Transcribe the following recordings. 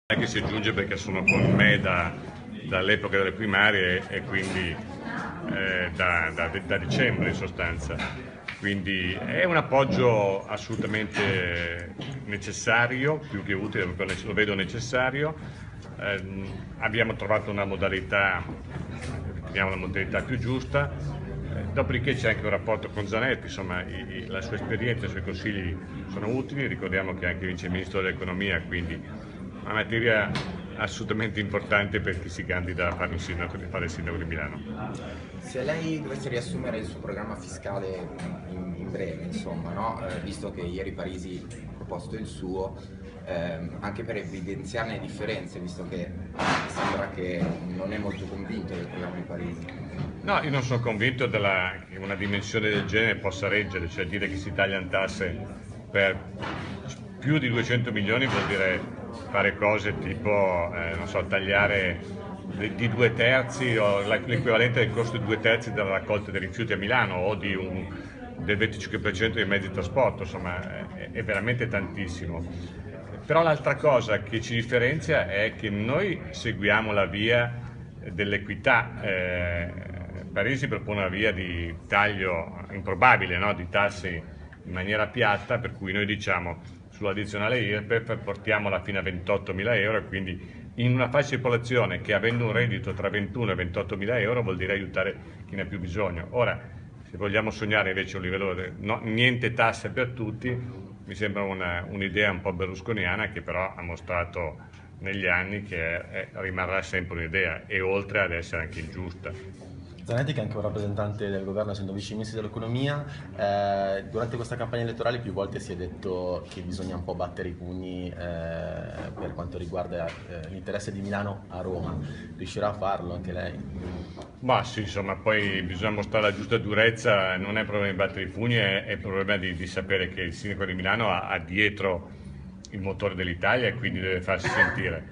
che si aggiunge perché sono con me dall'epoca delle primarie e quindi da dicembre in sostanza. Quindi è un appoggio assolutamente necessario, più che utile, lo vedo necessario. Abbiamo trovato una modalità, riteniamo la modalità più giusta. Dopodiché c'è anche un rapporto con Zanetti, insomma la sua esperienza e i suoi consigli sono utili, ricordiamo che è anche vice ministro dell'economia, quindi una materia assolutamente importante per chi si candida a fare il sindaco di Milano. Se lei dovesse riassumere il suo programma fiscale in breve, insomma, no? Visto che ieri Parisi ha proposto il suo, anche per evidenziarne le differenze, visto che sembra che non è molto convinto del programma di Parisi. No, io non sono convinto che una dimensione del genere possa reggere, cioè dire che si tagliano tasse per più di 200 milioni vuol dire fare cose tipo, non so, tagliare di 2/3 o l'equivalente del costo di 2/3 della raccolta dei rifiuti a Milano o del 25% dei mezzi di trasporto, insomma è veramente tantissimo. Però l'altra cosa che ci differenzia è che noi seguiamo la via dell'equità. Parisi propone una via di taglio improbabile, no? Di tasse in maniera piatta, per cui noi diciamo sull'addizionale IRPEF portiamola fino a 28.000 euro e quindi in una fascia di popolazione che avendo un reddito tra 21 e 28.000 euro vuol dire aiutare chi ne ha più bisogno. Ora, se vogliamo sognare invece un livello niente tasse per tutti, mi sembra un'idea un po' berlusconiana che però ha mostrato negli anni che rimarrà sempre un'idea e oltre ad essere anche ingiusta. Zanetti, che è anche un rappresentante del governo, essendo vice ministro dell'economia, durante questa campagna elettorale più volte si è detto che bisogna un po' battere i pugni per quanto riguarda l'interesse di Milano a Roma. Riuscirà a farlo anche lei? Ma sì, insomma, poi bisogna mostrare la giusta durezza, non è il problema di battere i pugni, è il problema di sapere che il sindaco di Milano ha dietro il motore dell'Italia e quindi deve farsi sentire.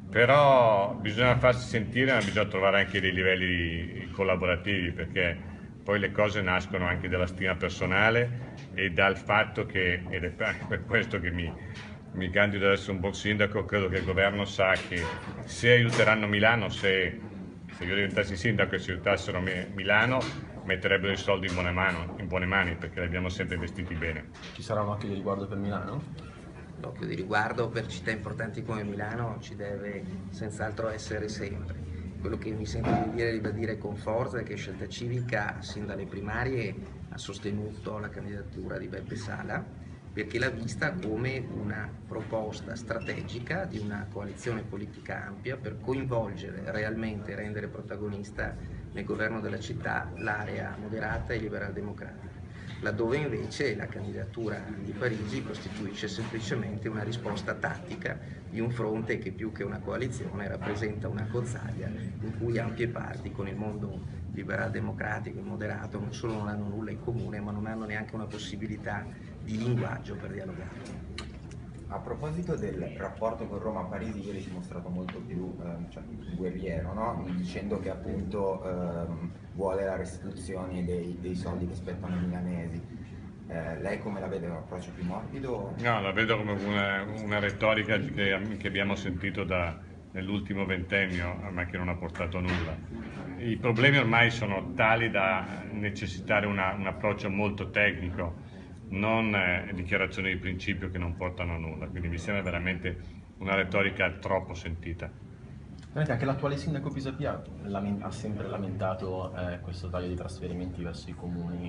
Però bisogna farsi sentire, ma bisogna trovare anche dei livelli collaborativi, perché poi le cose nascono anche dalla stima personale e dal fatto che, ed è anche per questo che mi candido ad essere un buon sindaco, credo che il governo sa che se aiuteranno Milano, se io diventassi sindaco e si aiutassero Milano, metterebbero i soldi in buone mani, perché li abbiamo sempre investiti bene. Ci sarà un occhio di riguardo per Milano? L'occhio di riguardo per città importanti come Milano ci deve senz'altro essere sempre. Quello che mi sento di ribadire con forza è che Scelta Civica, sin dalle primarie, ha sostenuto la candidatura di Beppe Sala perché l'ha vista come una proposta strategica di una coalizione politica ampia per coinvolgere realmente e rendere protagonista nel governo della città l'area moderata e liberal democratica, laddove invece la candidatura di Parisi costituisce semplicemente una risposta tattica di un fronte che più che una coalizione rappresenta una cozzaglia in cui ampie parti con il mondo liberal democratico e moderato non solo non hanno nulla in comune, ma non hanno neanche una possibilità di linguaggio per dialogare. A proposito del rapporto con Roma, Parisi ieri si è mostrato molto più guerriero, no? Dicendo che appunto vuole la restituzione dei soldi che spettano ai milanesi. Lei come la vede? Un approccio più morbido? No, la vedo come una retorica che abbiamo sentito nell'ultimo ventennio, ma che non ha portato a nulla. I problemi ormai sono tali da necessitare un approccio molto tecnico, non dichiarazioni di principio che non portano a nulla, quindi mi sembra veramente una retorica troppo sentita. Anche l'attuale sindaco Pisapia ha sempre lamentato questo taglio di trasferimenti verso i comuni.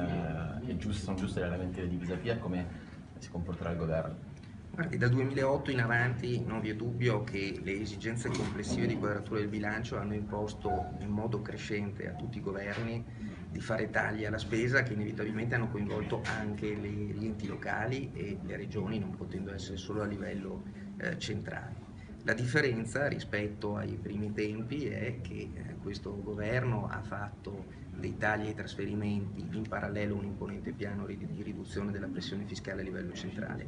Sono giuste le lamentele di Pisapia e come si comporterà il governo? Guardi, dal 2008 in avanti non vi è dubbio che le esigenze complessive di quadratura del bilancio hanno imposto in modo crescente a tutti i governi di fare tagli alla spesa che inevitabilmente hanno coinvolto anche gli enti locali e le regioni, non potendo essere solo a livello centrale. La differenza rispetto ai primi tempi è che questo governo ha fatto dei tagli ai trasferimenti in parallelo a un imponente piano di riduzione della pressione fiscale a livello centrale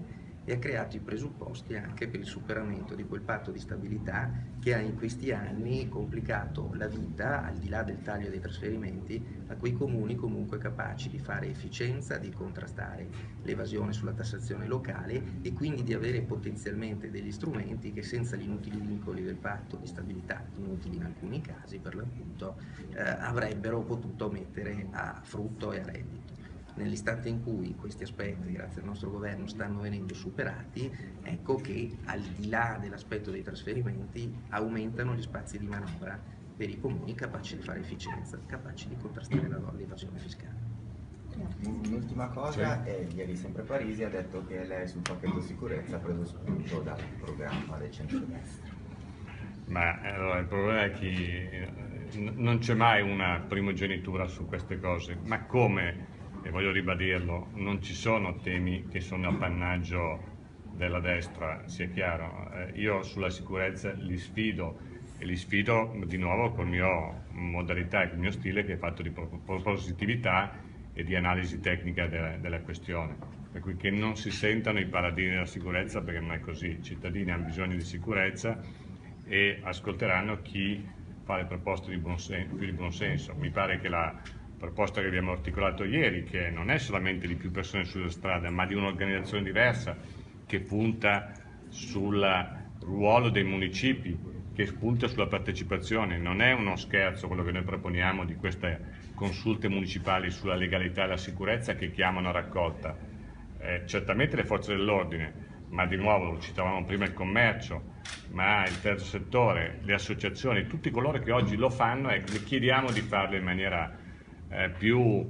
e ha creato i presupposti anche per il superamento di quel patto di stabilità che ha in questi anni complicato la vita, al di là del taglio dei trasferimenti, a quei comuni comunque capaci di fare efficienza, di contrastare l'evasione sulla tassazione locale e quindi di avere potenzialmente degli strumenti che senza gli inutili vincoli del patto di stabilità, inutili in alcuni casi per l'appunto, avrebbero potuto mettere a frutto e a reddito. Nell'istante in cui questi aspetti, grazie al nostro governo, stanno venendo superati, ecco che al di là dell'aspetto dei trasferimenti aumentano gli spazi di manovra per i comuni capaci di fare efficienza, capaci di contrastare l'evasione fiscale. Un'ultima cosa, ieri sempre Parisi ha detto che lei sul pacchetto sicurezza ha preso spunto dal programma del centrodestra. Ma allora, il problema è che non c'è mai una primogenitura su queste cose, ma come, e voglio ribadirlo, non ci sono temi che sono appannaggio della destra, sia chiaro. Io sulla sicurezza li sfido e li sfido di nuovo con la mia modalità e con il mio stile che è fatto di propositività e di analisi tecnica della questione, per cui che non si sentano i paladini della sicurezza, perché non è così. I cittadini hanno bisogno di sicurezza e ascolteranno chi fa le proposte di più di buon senso. Mi pare che la proposta che abbiamo articolato ieri, che non è solamente di più persone sulla strada, ma di un'organizzazione diversa che punta sul ruolo dei municipi, che punta sulla partecipazione. Non è uno scherzo quello che noi proponiamo di queste consulte municipali sulla legalità e la sicurezza che chiamano a raccolta. Certamente le forze dell'ordine, ma di nuovo lo citavamo prima, il commercio, ma il terzo settore, le associazioni, tutti coloro che oggi lo fanno, e le chiediamo di farlo in maniera più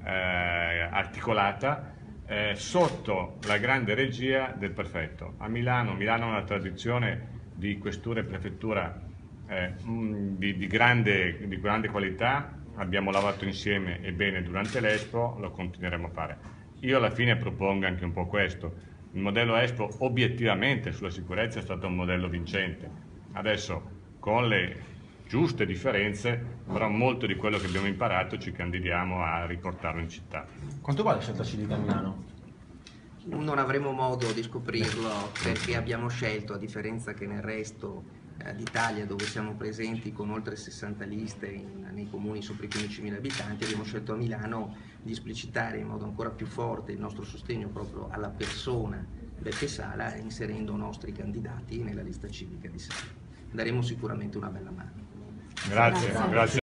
articolata, sotto la grande regia del prefetto. A Milano ha una tradizione di questura e prefettura di grande qualità, abbiamo lavorato insieme e bene durante l'Expo, lo continueremo a fare. Io alla fine propongo anche un po' questo. Il modello Expo obiettivamente sulla sicurezza è stato un modello vincente. Adesso con le giuste differenze, però molto di quello che abbiamo imparato ci candidiamo a riportarlo in città. Quanto vale Scelta Civica a Milano? Non avremo modo di scoprirlo perché abbiamo scelto, a differenza che nel resto d'Italia, dove siamo presenti con oltre 60 liste nei comuni sopra i 15.000 abitanti, abbiamo scelto a Milano di esplicitare in modo ancora più forte il nostro sostegno proprio alla persona Beppe Sala, inserendo nostri candidati nella lista civica di Sala. Daremo sicuramente una bella mano. Grazie.